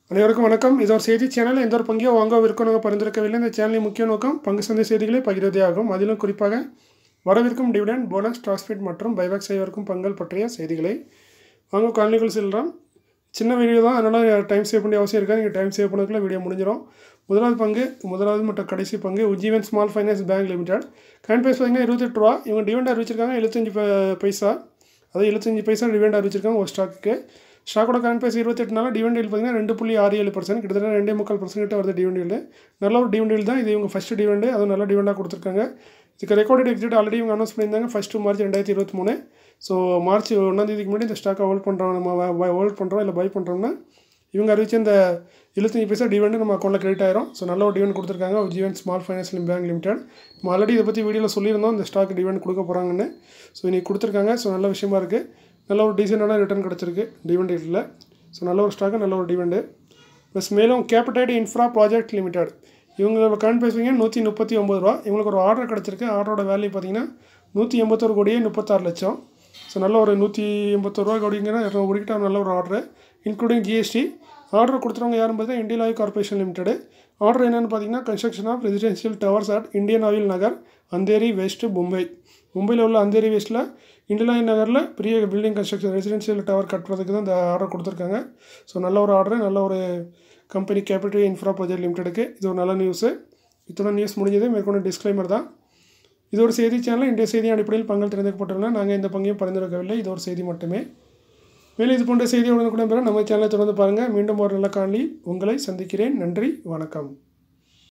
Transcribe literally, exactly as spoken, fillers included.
அனைவருக்கும் வணக்கம். இது ஒரு செய்தி சேனல். எந்த ஒரு பங்கையோ வாங்க விற்கணும் பரிந்துரைக்கவில்லை. இந்த சேனலின் முக்கிய நோக்கம் பங்கு சந்தை செய்திகளை பகிர்வதே ஆகும். அதிலும் குறிப்பாக வரவிருக்கும் டிவிடெண்ட், போனஸ், ட்ரான்ஸ்ஃபிட் மற்றும் பைபேக் செய்வதற்கும் பங்கள் பற்றிய செய்திகளை வாங்க காணொலிகள் செல்கிறோம். சின்ன வீடியோ தான், அதனால் டைம் சேவ் பண்ணி அவசியம் இருக்காது. நீங்கள் டைம் சேவ் பண்ணக்குள்ள வீடியோ முடிஞ்சிடும். முதலாவது பங்கு முதலாவது மற்றும் கடைசி பங்கு Ujjivan small finance bank limited. Current price பார்த்தீங்கன்னா இருபத்தெட்டு ரூபா. இவங்க டிவிடெண்ட் அறிவிச்சிருக்காங்க எழுபத்தஞ்சு பைசா. அதாவது எழுபத்தஞ்சு பைசா டிவிடெண்ட் அறிவிச்சிருக்காங்க ஒரு ஸ்டாக்கு. ஸ்டாக்கோட கரண்ட் ப்ரைஸ் இருபத்தெட்டுனால டிவிடெண்ட் பார்த்தீங்கன்னா ரெண்டு புள்ளி ஆறு ஏழு பர்சன்ட் கிட்டத்தட்ட ரெண்டே முக்கால் பர்சன்ட் கிட்ட வருது டிவிடெண்ட். நல்ல ஒரு டிவிடெண்ட் தான் இது. இவங்க ஃபஸ்ட்டு டிவிடெண்ட், அதுவும் நல்ல டிவிடெண்டாக கொடுத்துருக்காங்க. இதுக்கு ரெக்கார்டட் எக்ஸிட் ஆல்ரெடி இவங்க அனௌன்ஸ் பண்ணியிருந்தாங்க ஃபஸ்ட்டு மார்ச் ரெண்டாயிரத்தி இருபத்தி மூணு. ஸோ மார்ச் ஒன்றாந்தேதிக்கு முன்னாடி இந்த ஸ்டாக்கை ஹோல்ட் பண்ணுறோம், நம்ம ஹோல்ட் பண்ணுறோம் இல்லை பை பண்ணுறோம்னா இவங்க அறிவிச்ச இந்த எழுபத்தஞ்சு பைசா டிவிடெண்ட் நம்ம அக்கௌண்ட்டில் கிரெடிட் ஆயிரும். ஸோ நல்ல ஒரு டிவிடெண்ட் கொடுத்துருக்காங்க Ujjivan small finance bank limited. நம்ம ஆல்ரெடி இதை பற்றி வீடியோவில் சொல்லியிருந்தோம் இந்த ஸ்டாக் டிவிடெண்ட் கொடுக்க போகிறாங்கன்னு. ஸோ இன்றைக்கி கொடுத்துருக்காங்க. ஸோ நல்ல விஷயமா இருக்குது. நல்ல ஒரு டீசெண்டான ரிட்டர்ன் கிடச்சிருக்கு டிவிடெண்டில். ஸோ நல்ல ஒரு ஸ்டாக்கு, நல்ல ஒரு டிவிடெண்டு. ப்ளஸ் மேலும் கேபிட்டல் இன்ஃப்ரா ப்ராஜெக்ட் லிமிடெட் இவங்களோட கரண்ட் ப்ரைஸ் பார்த்தீங்கன்னா நூற்றி முப்பத்தி ஒம்பது ரூபா. இவங்களுக்கு ஒரு ஆர்டர் கிடச்சிருக்கு. ஆர்டரோட வேல்யூ பார்த்தீங்கன்னா நூற்றி எண்பத்தொரு கோடியே முப்பத்தாறு லட்சம். ஸோ நல்ல ஒரு நூற்றி எண்பத்தொரு ரூபா கோடிங்கன்னா இரநூறு கோடிக்கிட்ட நல்ல ஒரு ஆர்டர் இன்க்ளூடிங் ஜிஎஸ்டி. ஆர்டர் கொடுத்துறவங்க யாரும் பார்த்தீங்கன்னா Indian oil corporation limited. Order என்னென்னு பார்த்தீங்கன்னா construction of residential towers at Indian oil Nagar, Andheri west, Mumbai. மும்பையில் உள்ள அந்தேரி வெஸ்ட்டில் இந்தியன் ஆயில் நகரில் பெரிய பில்டிங் கன்ஸ்ட்ரக்ஷன் ரெசிடென்ஷியல் டவர் கட்டுறதுக்கு தான் இந்த ஆர்டர் கொடுத்துருக்காங்க. ஸோ நல்ல ஒரு ஆர்டர், நல்ல ஒரு கம்பெனி கேபிட்டல் இன்ஃப்ரா ப்ராஜெக்ட் லிமிடெடுக்கு. இது ஒரு நல்ல நியூஸு. இத்தனை நியூஸ் முடிஞ்சது. மேற்கொண்டு டிஸ்க்ளைமர் தான். இது ஒரு செய்தி சேனல். இன்றைய செய்தி அடிப்படையில் பங்கள் தெரிவிக்கப்பட்டுள்ளன. நாங்கள் இந்த பங்கையும் பரிந்துரைக்கவில்லை. இது ஒரு செய்தி மட்டுமே. மேலும் இது போன்ற செய்தியுடன் கூட பெற நம்ம சேனலை தொடர்ந்து பாருங்கள். மீண்டும் ஒரு நல்ல காணொளி உங்களை சந்திக்கிறேன். நன்றி, வணக்கம்.